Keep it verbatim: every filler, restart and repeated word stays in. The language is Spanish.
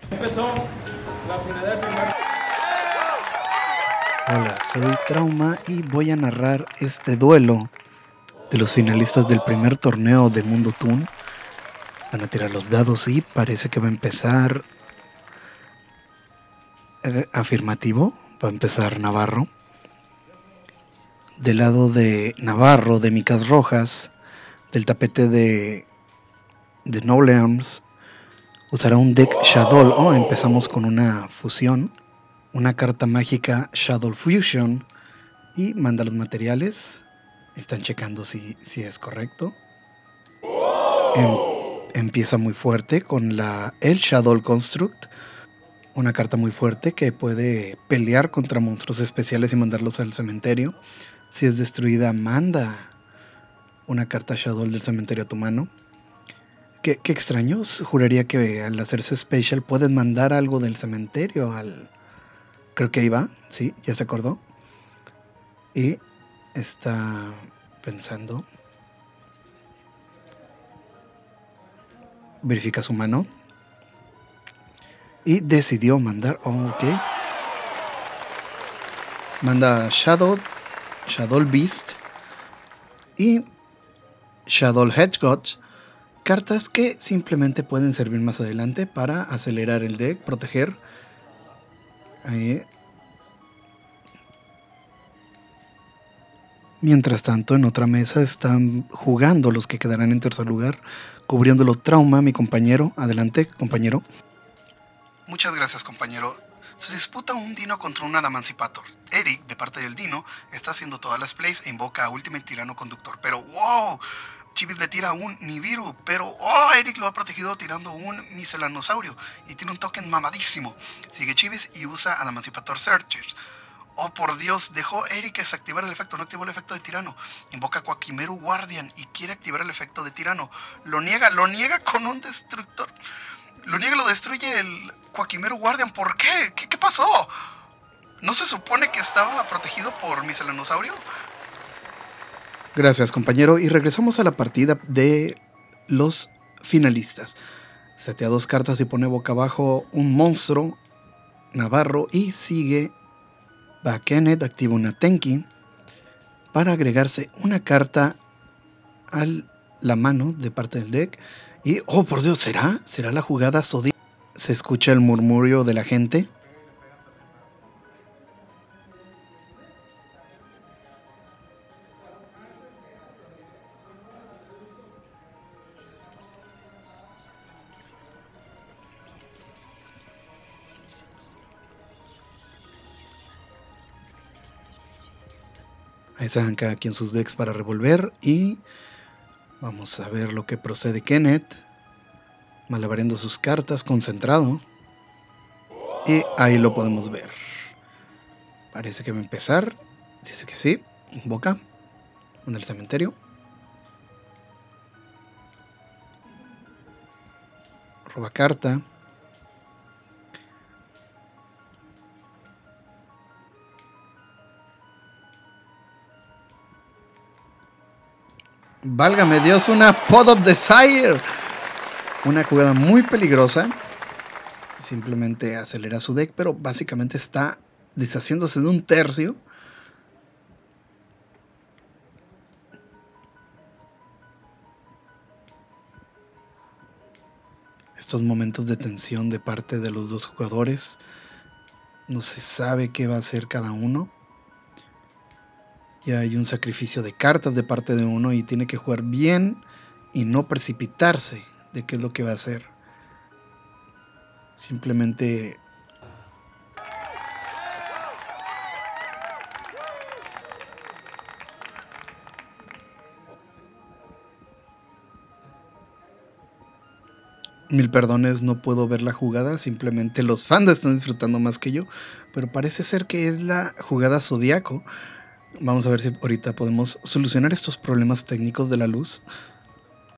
Empezó la final del primer. Hola, soy Trauma y voy a narrar este duelo de los finalistas del primer torneo de Mundo Toon. Van a tirar los dados y parece que va a empezar eh, afirmativo. Va a empezar Navarro. Del lado de Navarro, de Micas Rojas, del tapete de, de Noble Arms, usará un deck Shadow. Oh, empezamos con una fusión. Una carta mágica Shadow Fusion. Y manda los materiales. Están checando si, si es correcto. Em, empieza muy fuerte con la el Shadow Construct. Una carta muy fuerte que puede pelear contra monstruos especiales y mandarlos al cementerio. Si es destruida, manda una carta Shadow del cementerio a tu mano. Qué, qué extraños. Juraría que al hacerse special pueden mandar algo del cementerio al... Creo que ahí va. Sí, ya se acordó. Y está pensando. Verifica su mano. Y decidió mandar... Oh, ok. Manda Shadow, Shadow Beast y Shadow Hedgehog. Cartas que simplemente pueden servir más adelante para acelerar el deck, proteger. Ahí. Mientras tanto, en otra mesa están jugando los que quedarán en tercer lugar, cubriéndolo Trauma, mi compañero. Adelante, compañero. Muchas gracias, compañero. Se disputa un Dino contra un Adamancipator. Eric, de parte del Dino, está haciendo todas las plays e invoca a Ultimate Tirano Conductor. Pero, wow, Chivis le tira un Nibiru, pero, oh, Eric lo ha protegido tirando un Miscelanosaurio y tiene un token mamadísimo. Sigue Chivis y usa Adamancipator Searchers. Oh, por Dios, dejó Eric desactivar el efecto, no activó el efecto de Tirano. Invoca a Quakimeru Guardian y quiere activar el efecto de Tirano. Lo niega, lo niega con un destructor. Lo niega, lo destruye el Quakimeru Guardian. ¿Por qué? ¿Qué, qué pasó? ¿No se supone que estaba protegido por Miscelanosaurio? Gracias, compañero. Y regresamos a la partida de los finalistas. Setea dos cartas y pone boca abajo un monstruo, Navarro, y sigue Bakenet, activa una Tenki para agregarse una carta a la mano de parte del deck. Y, oh, por Dios, ¿será? ¿Será la jugada Zodiac? Se escucha el murmurio de la gente. Ahí se dan cada quien sus decks para revolver. Y vamos a ver lo que procede Kenneth. Malabareando sus cartas, concentrado. Y ahí lo podemos ver. Parece que va a empezar. Dice que sí. Invoca. En el cementerio. Roba carta. Válgame Dios, una Pod of Desire. Una jugada muy peligrosa. Simplemente acelera su deck, pero básicamente está deshaciéndose de un tercio. Estos momentos de tensión de parte de los dos jugadores. No se sabe qué va a hacer cada uno. Ya hay un sacrificio de cartas de parte de uno y tiene que jugar bien y no precipitarse de qué es lo que va a hacer. Simplemente mil perdones, no puedo ver la jugada, simplemente los fans están disfrutando más que yo, pero parece ser que es la jugada Zodiaco. Vamos a ver si ahorita podemos solucionar estos problemas técnicos de la luz.